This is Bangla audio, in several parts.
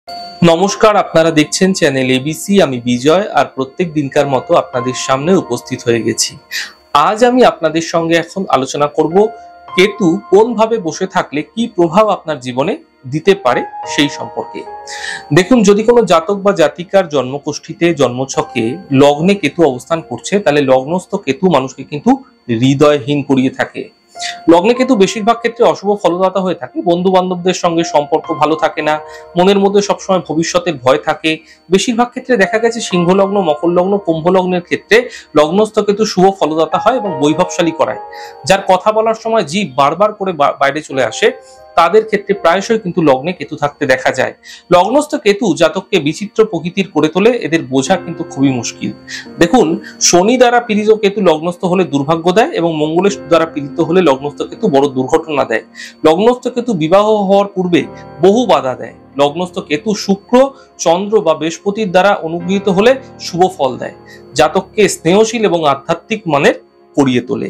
নমস্কার, আপনারা দেখছেন চ্যানেল এবিসি। আমি বিজয়, আর প্রত্যেক দিনকার মতো আপনাদের সামনে উপস্থিত হয়ে গেছি। আজ আমি আপনাদের সঙ্গে এখন আলোচনা করব কেতু কোন ভাবে বসে থাকলে কি প্রভাব আপনার জীবনে দিতে পারে সেই সম্পর্কে। দেখুন, যদি কোনো জাতক বা জাতিকার জন্মকুষ্ঠিতে জন্মছকে লগ্নে কেতু অবস্থান করছে, তাহলে লগ্নস্থ কেতু মানুষকে কিন্তু হৃদয়হীন করিয়ে থাকে। লগ্নে কেতু বেশিরভাগ ক্ষেত্রে অশুভ ফলদাতা হয়ে থাকে। বন্ধু বান্ধবদের সঙ্গে সম্পর্ক ভালো থাকে না, মনের মধ্যে সবসময় ভবিষ্যতের ভয় থাকে। বেশিরভাগ ক্ষেত্রে দেখা গেছে সিংহ লগ্ন, মকর লগ্ন, কুম্ভ লগ্নের ক্ষেত্রে লগ্নস্থ কেতু শুভ ফলদাতা হয় এবং বৈভবশালী করায়। যার কথা বলার সময় জীব বারবার করে বাইরে চলে আসে, তাদের ক্ষেত্রে প্রায়শই কিন্তু লগ্নে কেতু থাকতে দেখা যায়। লগ্নস্থ কেতু জাতককে বিচিত্র প্রকৃতির করে তোলে, এদের বোঝা কিন্তু খুবই মুশকিল। দেখুন, শনি দ্বারা পীড়িত কেতু লগ্নস্থ হলে দুর্ভাগ্য দেয় এবং মঙ্গলের দ্বারা পীড়িত হলে লগ্নস্থ কেতু বড় দুর্ঘটনা দেয়। লগ্নস্থ কেতু বিবাহ হওয়ার পূর্বে বহু বাধা দেয়। লগ্নস্থ কেতু শুক্র, চন্দ্র বা বৃহস্পতির দ্বারা অনুগৃহীত হলে শুভ ফল দেয়। জাতককে স্নেহশীল এবং আধ্যাত্মিক মানের করিয়ে তোলে।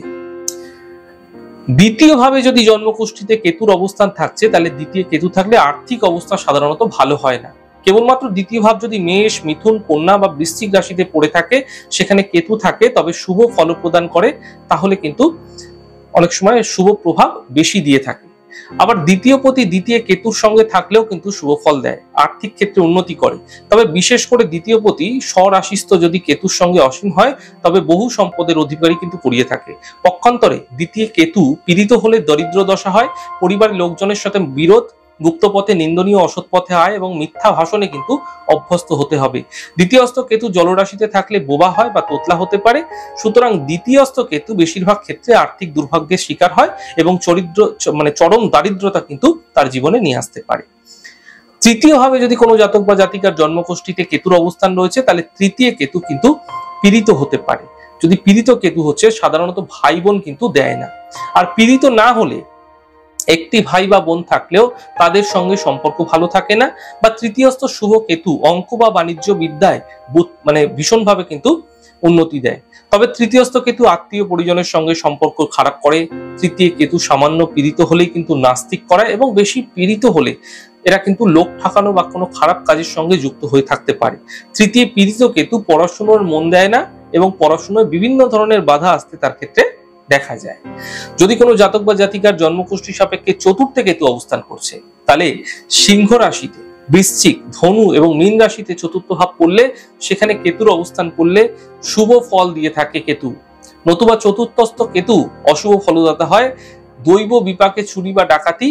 দ্বিতীয় ভাবে যদি জন্মকুষ্ঠিতে কেতুর অবস্থান থাকছে, তাহলে দ্বিতীয় কেতু থাকলে আর্থিক অবস্থা সাধারণত ভালো হয় না। কেবলমাত্র দ্বিতীয় ভাব যদি মেষ, মিথুন, কন্যা বা বৃশ্চিক রাশিতে পড়ে থাকে, সেখানে কেতু থাকে, তবে শুভ ফল প্রদান করে, তাহলে কিন্তু অনেক সময় শুভ প্রভাব বেশি দিয়ে থাকে। আবার দ্বিতীয় পতি দ্বিতীয় কেতুর সঙ্গে থাকলেও কিন্তু শুভ ফল দেয়, আর্থিক ক্ষেত্রে উন্নতি করে। তবে বিশেষ করে দ্বিতীয় পতি স্বরাশিস্থ যদি কেতুর সঙ্গে অসীম হয়, তবে বহু সম্পদের অধিকারী কিন্তু করিয়ে থাকে। পক্ষান্তরে দ্বিতীয় কেতু পীড়িত হলে দরিদ্র দশা হয়, পরিবারের লোকজনের সাথে বিরোধ, গুপ্তপথে নিন্দনীয় অসৎ পথে আয় এবং মিথ্যা ভাষণে কিন্তু অভ্যস্ত হতে হবে। দ্বিতীয়স্থ কেতু জলরাশিতে থাকলে বোবা হয় বা তোতলা হতে পারে। সুতরাং দ্বিতীয়স্থ কেতু বেশিরভাগ ক্ষেত্রে আর্থিক দুর্ভাগ্যের শিকার হয় এবং চরম দারিদ্রতা কিন্তু তার জীবনে নিয়ে আসতে পারে। তৃতীয় ভাবে যদি কোনো জাতক বা জাতিকার জন্মকুষ্ঠিতে কেতুর অবস্থান রয়েছে, তাহলে তৃতীয় কেতু কিন্তু পীড়িত হতে পারে। যদি পীড়িত কেতু হচ্ছে, সাধারণত ভাই বোন কিন্তু দেয় না। আর পীড়িত না হলে একটি ভাই বা বোন থাকলেও তাদের সঙ্গে সম্পর্ক ভালো থাকে না। বা তৃতীয়স্থ শুভ কেতু অঙ্ক বা বাণিজ্য বিদ্যায় ভীষণভাবে কিন্তু উন্নতি দেয়। তবে তৃতীয়স্থ কেতু আত্মীয় পরিজনের সঙ্গে সম্পর্ক খারাপ করে। তৃতীয় কেতু সামান্য পীড়িত হলেই কিন্তু নাস্তিক করায় এবং বেশি পীড়িত হলে এরা কিন্তু লোক ঠকানো বা কোনো খারাপ কাজের সঙ্গে যুক্ত হয়ে থাকতে পারে। তৃতীয় পীড়িত কেতু পড়াশোনার মন দেয় না এবং পড়াশোনায় বিভিন্ন ধরনের বাধা আসতে তার ক্ষেত্রে দেখা যায়। যদি কোনো জাতক বা জাতিকার জন্মকুষ্ঠি সাপেক্ষে চতুর্থে কেতু অবস্থান করছে, তাহলে সিংহ রাশিতে, বৃশ্চিক, ধনু এবং মীন রাশিতে চতুর্থ ভাব পড়লে, সেখানে কেতুর অবস্থান করলে শুভ ফল দিয়ে থাকে কেতু। নতুবা চতুর্থস্থ কেতু অশুভ ফলদাতা হয়। দৈব বিপাকে চুরি বা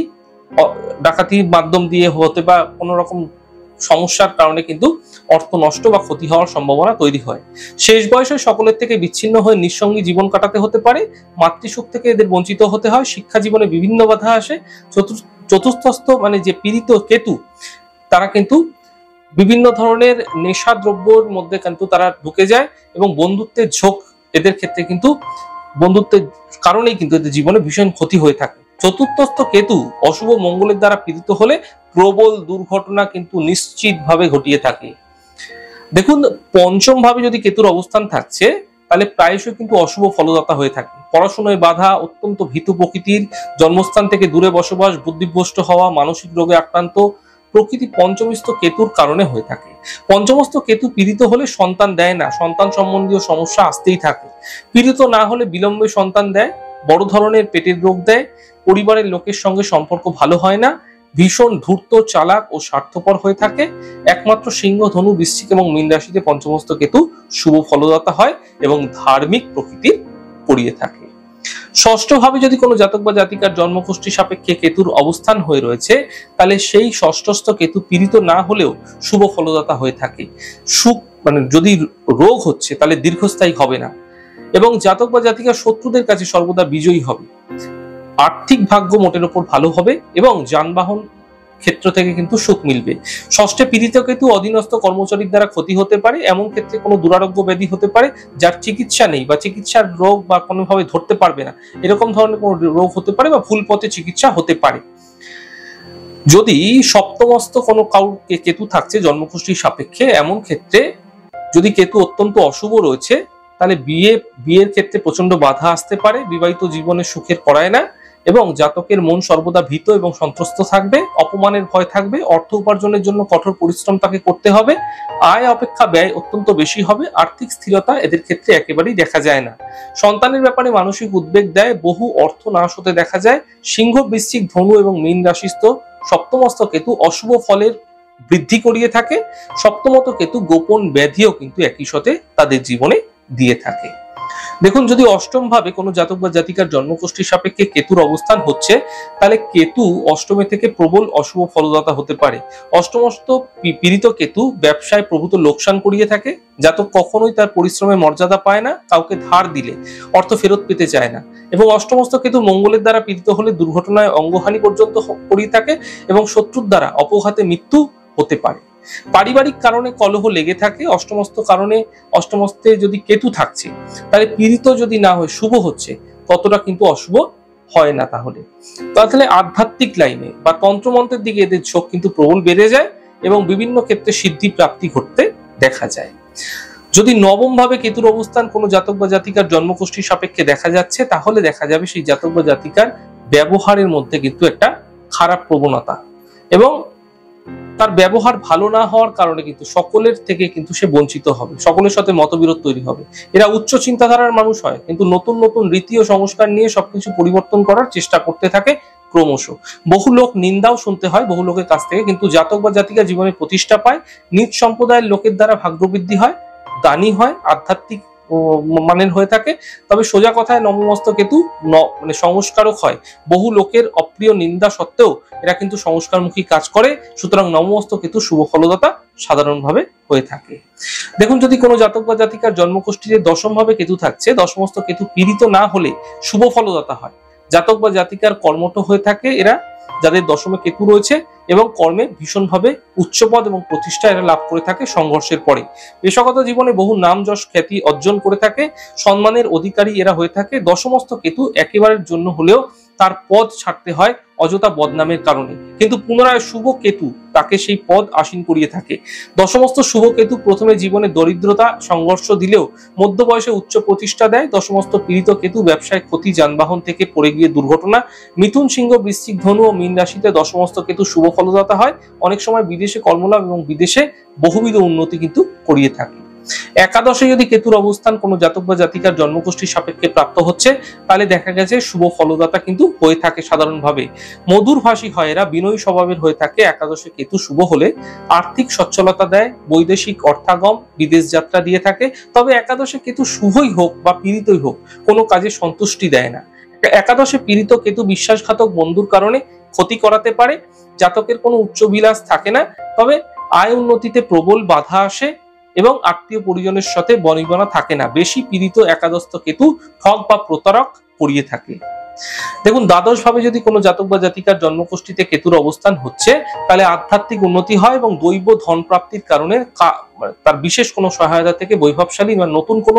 ডাকাতির মাধ্যম দিয়ে হতে বা কোনো রকম সমস্যার কারণে কিন্তু অর্থ নষ্ট বা ক্ষতি হওয়ার সম্ভাবনা তৈরি হয়। শেষ বয়সে সকলের থেকে বিচ্ছিন্ন হয়ে নিঃসঙ্গী জীবন কাটাতে হতে পারে। মাতৃসুখ থেকে এদের বঞ্চিত হতে হয়। শিক্ষা জীবনে বিভিন্ন বাধা আসে। চতুর্থস্থ যে পীড়িত কেতু, তারা কিন্তু বিভিন্ন ধরনের নেশা দ্রব্যের মধ্যে কিন্তু তারা ঢুকে যায় এবং বন্ধুত্বের ঝোঁক এদের ক্ষেত্রে কিন্তু বন্ধুত্বের কারণেই কিন্তু এদের জীবনে ভীষণ ক্ষতি হয়ে থাকে। চতুর্থস্থ কেতু অশুভ মঙ্গলের দ্বারা পীড়িত হলে প্রবল দুর্ঘটনা কিন্তু নিশ্চিতভাবে ঘটিয়ে থাকে। দেখুন, পঞ্চম ভাবে যদি কেতুর অবস্থান থাকছে, তাহলে প্রায়শই কিন্তু অশুভ ফলদাতা হয়ে থাকে। পড়াশোনায় বাধা, অত্যন্ত ভীতু প্রকৃতির, জন্মস্থান থেকে দূরে বসবাস, বুদ্ধিভ্রষ্ট হওয়া, মানসিক রোগে আক্রান্ত প্রকৃতি পঞ্চমস্থ কেতুর কারণে হয়ে থাকে। পঞ্চমস্থ কেতু পীড়িত হলে সন্তান দেয় না, সন্তান সম্বন্ধীয় সমস্যা আসতেই থাকে। পীড়িত না হলে বিলম্বে সন্তান দেয়, বড় ধরনের পেটের রোগ দেয়, পরিবারের লোকের সঙ্গে সম্পর্ক ভালো হয় না, ভীষণ ধূর্ত, চালাক ও স্বার্থপর হয়ে থাকে। একমাত্র সিংহ, ধনু, বৃশ্চিক এবং মীন রাশিতে পঞ্চমস্থ কেতু শুভ ফলদাতা হয় এবং ধার্মিক প্রকৃতির করিয়ে থাকে। ষষ্ঠ ভাবে যদি কোনো জাতক বা জাতিকার জন্মকুষ্ঠি সাপেক্ষে কেতুর অবস্থান হয়ে রয়েছে, তাহলে সেই ষষ্ঠস্থ কেতু পীড়িত না হলেও শুভ ফলদাতা হয়ে থাকে। সুখ যদি রোগ হচ্ছে, তাহলে দীর্ঘস্থায়ী হবে না এবং জাতক বা জাতিকার শত্রুদের কাছে সর্বদা বিজয়ী হবে। আর্থিক ভাগ্য মোটের উপর ভালো হবে এবং যানবাহন ক্ষেত্র থেকে কিন্তু সুখ মিলবে। ষষ্ঠে পীড়িত কেতু অধীনস্থ কর্মচারীর দ্বারা ক্ষতি হতে পারে। এমন ক্ষেত্রে কোনো দুরারোগ্য ব্যাধি হতে পারে যার চিকিৎসা নেই বা চিকিৎসার রোগ বা কোনোভাবে ধরতে পারবে না, এরকম ধরনের কোনো রোগ হতে পারে বা ভুল পথে চিকিৎসা হতে পারে। যদি সপ্তমস্থ কোনো কাউকে কেতু থাকছে জন্মকুষ্ঠির সাপেক্ষে, এমন ক্ষেত্রে যদি কেতু অত্যন্ত অশুভ রয়েছে, তাহলে বিয়ের ক্ষেত্রে প্রচন্ড বাধা আসতে পারে, বিবাহিত জীবনে সুখের করায় না এবং জাতকের মন সর্বদা ভীত এবং সন্ত্রস্ত থাকবে, অপমানের ভয় থাকবে, অর্থ উপার্জনের জন্য কঠোর পরিশ্রম তাকে করতে হবে, আয় অপেক্ষা ব্যয় অত্যন্ত বেশি হবে, আর্থিক স্থিরতা এদের ক্ষেত্রে একেবারেই দেখা যায় না। সন্তানের ব্যাপারে মানসিক উদ্বেগ দেয়, বহু অর্থ নাশ হতে দেখা যায়। সিংহ, বৃশ্চিক, ধনু এবং মীন রাশিস্থ সপ্তমস্ত কেতু অশুভ ফলের বৃদ্ধি করিয়ে থাকে। সপ্তমত কেতু গোপন ব্যাধিও কিন্তু একই সাথে তাদের জীবনে দিয়ে থাকে। দেখুন, যদি অষ্টম ভাবে কোনো জাতক বা জাতিকার জন্মকুষ্ঠির সাপেক্ষে কেতুর অবস্থান হচ্ছে, তাহলে কেতু অষ্টমে থেকে প্রবল অশুভ ফলদাতা হতে পারে। অষ্টমস্ত পীড়িত কেতু ব্যবসায় প্রভূত লোকসান করিয়ে থাকে। জাতক কখনোই তার পরিশ্রমের মর্যাদা পায় না, কাউকে ধার দিলে অর্থ ফেরত পেতে চায় না, এবং অষ্টমস্ত কেতু মঙ্গলের দ্বারা পীড়িত হলে দুর্ঘটনায় অঙ্গহানি পর্যন্ত করিয়ে থাকে এবং শত্রুর দ্বারা অপঘাতে মৃত্যু হতে পারে। পারিবারিক কারণে কলহ লেগে থাকে। অষ্টমস্তে যদি কেতু থাকছে, তাহলে পীড়িত যদি না হয় শুভ হচ্ছে, ততটা কিন্তু অশুভ হয় না। তাহলে আধ্যাত্মিক লাইনে বা তন্ত্রমন্ত্রের দিকে এদের ঝোঁক কিন্তু প্রবল বেড়ে যায় এবং বিভিন্ন ক্ষেত্রে সিদ্ধি প্রাপ্তি ঘটতে দেখা যায়। যদি নবম ভাবে কেতুর অবস্থান কোনো জাতক বা জাতিকার জন্মকুষ্ঠির সাপেক্ষে দেখা যাচ্ছে, তাহলে দেখা যাবে সেই জাতক বা জাতিকার ব্যবহারের মধ্যে কিন্তু একটা খারাপ প্রবণতা, এবং তার ব্যবহার ভালো না হওয়ার কারণে কিন্তু সকলের থেকে কিন্তু সে বঞ্চিত হবে, সকলের সাথে মতবিরোধ তৈরি হবে। এরা উচ্চ চিন্তাধারার মানুষ হয়, কিন্তু নতুন নতুন রীতি ও সংস্কার নিয়ে সবকিছু পরিবর্তন করার চেষ্টা করতে থাকে ক্রমশ। বহু লোক নিন্দাও শুনতে হয় বহু লোকের কাছ থেকে, কিন্তু জাতক বা জাতিকা জীবনে প্রতিষ্ঠা পায়। নিজ সম্প্রদায়ের লোকের দ্বারা ভাগ্যবৃদ্ধি হয়, দানী হয়, আধ্যাত্মিক মানের হয়ে থাকে। তবে সোজা কথায় নবমস্ত কেতু সংস্কারক হয়। বহু লোকের অপ্রিয় নিন্দা সত্ত্বেও এরা কিন্তু সংস্কারমুখী কাজ করে। সুতরাং নবমস্ত কেতু শুভ ফলদাতা সাধারণভাবে হয়ে থাকে। দেখুন, যদি কোনো জাতক বা জাতিকার জন্মকুষ্ঠিতে দশম ভাবে কেতু থাকছে, দশমস্ত কেতু পীড়িত না হলে শুভ ফলদাতা হয়। জাতক বা জাতিকার কর্মঠ হয়ে থাকে এরা, যাদের দশমে কেতু রয়েছে, এবং কর্মে ভীষণভাবে উচ্চপদ এবং প্রতিষ্ঠা এরা লাভ করে থাকে সংঘর্ষের পরে। পেশাগত জীবনে বহু নাম যশ খ্যাতি অর্জন করে থাকে, সম্মানের অধিকারী এরা হয়ে থাকে। দশমস্ত কেতু একেবারের জন্য হলেও তার পদ ছাড়তে হয় অযথা বদনামের কারণে, কিন্তু পুনরায় শুভ কেতু তাকে সেই পদ আসীন করিয়ে থাকে। দশমস্ত শুভ কেতু প্রথমে জীবনে দরিদ্রতা সংঘর্ষ দিলেও মধ্য বয়সে উচ্চ প্রতিষ্ঠা দেয়। দশমস্ত পীড়িত কেতু ব্যবসায় ক্ষতি, যানবাহন থেকে পড়ে গিয়ে দুর্ঘটনা। মিথুন, সিংহ, বৃশ্চিক, ধনু ও মীন রাশিতে দশমস্ত কেতু শুভ ফলদাতা হয়। অনেক সময় বিদেশে কর্মলাভ এবং বিদেশে বহুবিধ উন্নতি কিন্তু করিয়ে থাকে। একাদশে যদি কেতুর অবস্থান কোনো জাতক বা জাতিকার জন্মকুষ্ঠির সাপেক্ষে প্রাপ্ত হচ্ছে, তাহলে দেখা গেছে শুভ ফলদাতা কিন্তু হয়ে থাকে সাধারণভাবে। মধুর ভাষী হয় এরা, বিনয়ী স্বভাবের হয়ে থাকে। একাদশে কেতু শুভ হলে আর্থিক সচ্ছলতা দেয়, বৈদেশিক অর্থাগম, বিদেশ যাত্রা দিয়ে থাকে। তবে একাদশে কেতু শুভই হোক বা পীড়িতই হোক, কোনো কাজে সন্তুষ্টি দেয় না। একাদশে পীড়িত কেতু বিশ্বাসঘাতক বন্ধুর কারণে ক্ষতি করাতে পারে। জাতকের কোনো উচ্চবিলাস থাকে না, তবে আয় উন্নতিতে প্রবল বাধা আসে এবং আত্মীয় পরিজনের সাথে বনিবনা থাকে না। বেশি পীড়িত একাদশত কেতু ঠগ বা প্রতারক করিয়ে থাকে। দেখুন, দ্বাদশ ভাবে যদি কোনো জাতক বা জাতিকার জন্মকুষ্ঠিতে কেতুর অবস্থান হচ্ছে, তাহলে আধ্যাত্মিক উন্নতি হয় এবং দৈব ধন প্রাপ্তির কারণে তার বিশেষ কোনো সহায়তা থেকে বৈভবশালী বা নতুন কোনো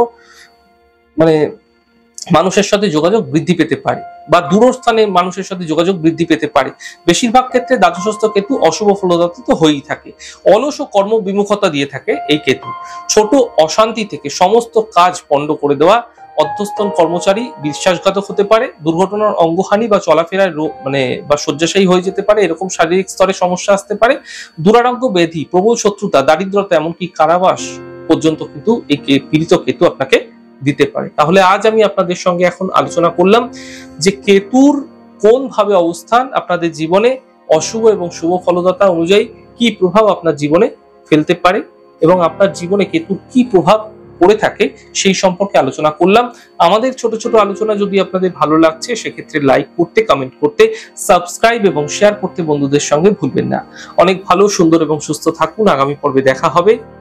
মানুষের সাথে যোগাযোগ বৃদ্ধি পেতে পারে, বা দূরস্থানে মানুষের সাথে যোগাযোগ বৃদ্ধি পেতে পারে। বেশিরভাগ ক্ষেত্রে দ্বাদশস্থ কেতু অশুভ ফলদাতা তো হয়েই থাকে। অলস ও কর্ম বিমুখতা দিয়ে থাকে এই কেতু। ছোট অশান্তি থেকে সমস্ত কাজ পণ্ড করে দেওয়া, অধ্যস্তন কর্মচারী বিশ্বাসঘাতক হতে পারে, দুর্ঘটনার অঙ্গহানি বা চলাফেরায় বা শয্যাশায়ী হয়ে যেতে পারে, এরকম শারীরিক স্তরে সমস্যা আসতে পারে। দুরারোগ্য ব্যাধি, প্রবল শত্রুতা, দারিদ্রতা, এমনকি কারাবাস পর্যন্ত কিন্তু এই পীড়িত কেতু আপনাকে দিতে পারে। তাহলে আজ আমি আপনাদের সঙ্গে এখন আলোচনা করলাম যে কেতুর কোন ভাবে অবস্থান আপনাদের জীবনে অশুভ এবং শুভ ফলদাতা অনুযায়ী কি প্রভাব আপনার জীবনে ফেলতে পারে, এবং আপনার জীবনে কেতুর কি প্রভাব পড়ে থাকে সেই সম্পর্কে আলোচনা করলাম। আমাদের ছোট ছোট আলোচনা যদি আপনাদের ভালো লাগছে, সেক্ষেত্রে লাইক করতে, কমেন্ট করতে, সাবস্ক্রাইব এবং শেয়ার করতে বন্ধুদের সঙ্গে ভুলবেন না। অনেক ভালো, সুন্দর এবং সুস্থ থাকুন। আগামী পর্বে দেখা হবে।